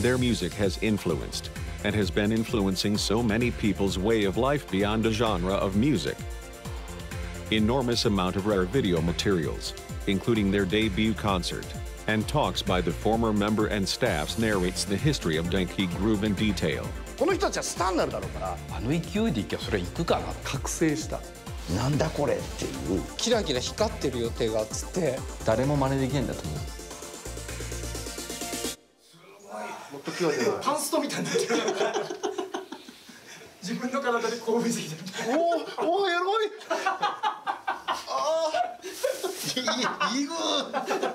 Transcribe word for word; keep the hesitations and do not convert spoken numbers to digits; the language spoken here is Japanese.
Their music has influenced and has been influencing so many people's way of life beyond a genre of music. Enormous amount of rare video materials, including their debut concert, and talks by the former member and staffs narrates the history of Denki Groove in detail. この人たちはスターになるだろうから、 あの勢いでいけばそれ行くかな。 覚醒した。なんだこれっていう。 キラキラ光ってる予定がっつって。 誰も真似できないんだと思う。 もっと際では。 パンストみたいになってる。自分の体で興奮してきてる。 おお、おエロい。ああ。いい、いいぐー。